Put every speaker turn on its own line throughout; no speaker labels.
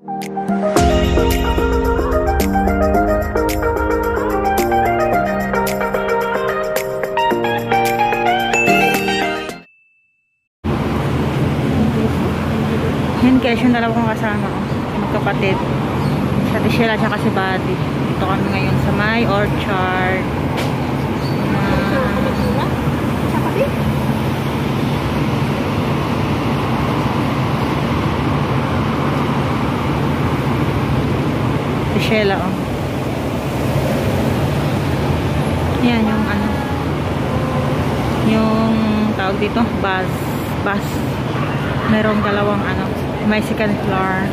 Yan guys, yung dalawa kong kasama magkapatid, sa Tishela at si Buddy. Dito kami ngayon sa may orchard. Tishela, oh. Yan yung ano, yung tawag dito, bus. Merong dalawang ano, may second floor.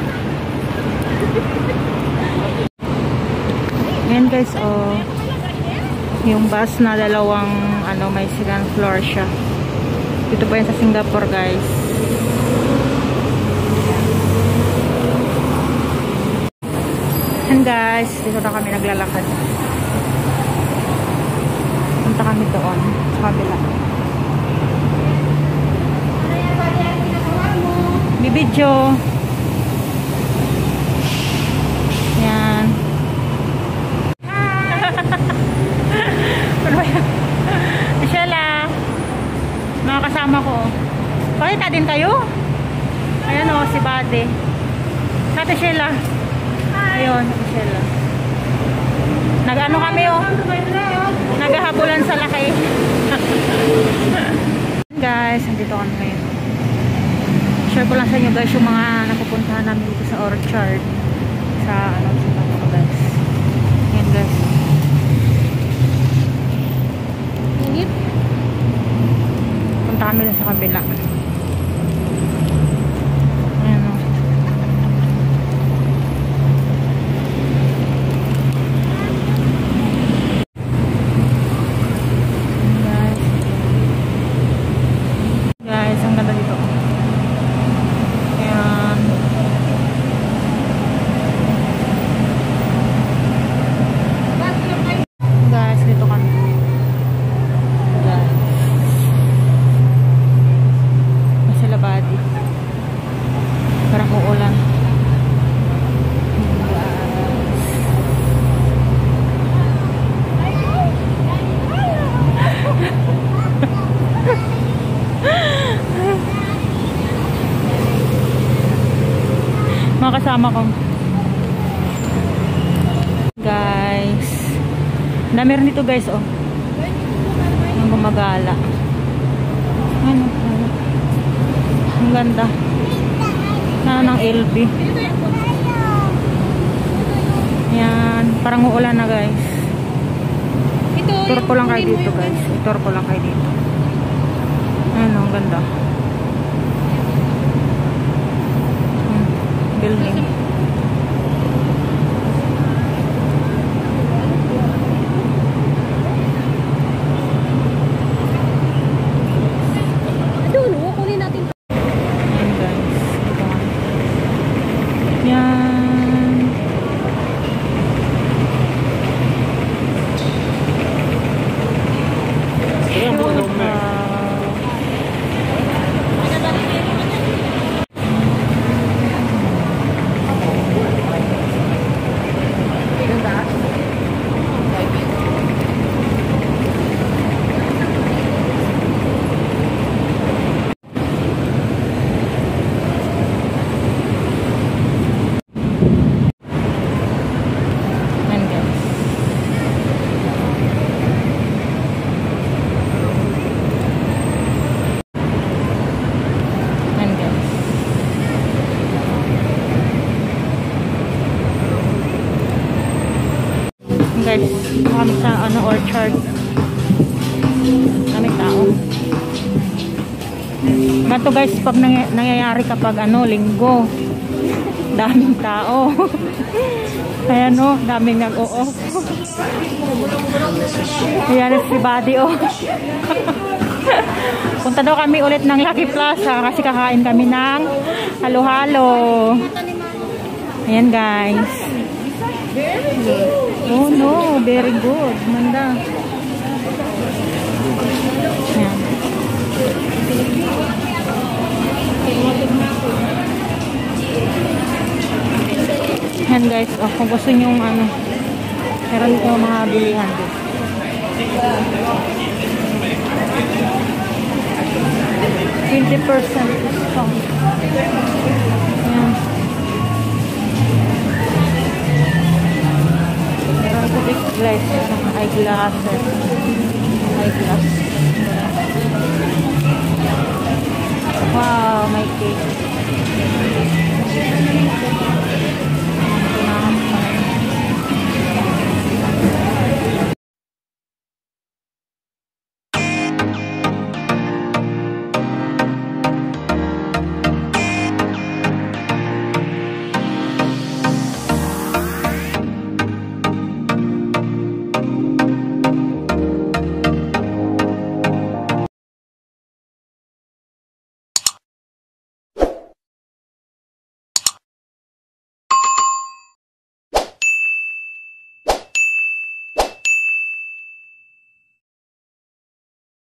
Yan guys, oh, yung bus na dalawang ano, may second floor siya. Dito po yan sa Singapore guys. And guys, dito na kami naglalakad. Punta kami doon sa kabila. Bibidyo. Yan. Ano ba yan? Michelle, mga kasama ko. Pakita din kayo? Ayan o, si Buddy. Sa Michelle. Ayun, Michelle. Nag-ano kami o? Naghahabulan sa laki. Guys, nandito kami ngayon. Share ko lang sa inyo guys yung mga napupuntahan namin dito sa orchard. Sa ano, sa mga guys. Yan guys. Init. Punta kami lang sa kabila. Ayan o. Guys, ang ganda dito. Mga kasama ko guys, na meron dito guys oh, yung gumagala. Ano, ang ganda na ng LB. Yan, parang uulan na guys. Tour ko lang kayo dito guys, tour ko lang kayo dito. Ano, ang ganda building. Doon, kunin natin. Ayan guys. Yan. Guys, kami sa ano, orchard. Daming tao. Ganito guys, pag nangyayari kapag ano, linggo. Daming tao. Ayan o, daming nag-o-off. Ayan si Buddy o. Punta daw kami ulit ng Lucky Plaza kasi kakain kami ng halo-halo. Ayan guys. Oh no, very good. Manda. Ayan. Yan guys, oh, kung gusto nyo ano, meron ko mga bilihan dito. 20% discount. Ayan. Meron ko big glass, eyeglasses. Eyeglass. Wow, my cake.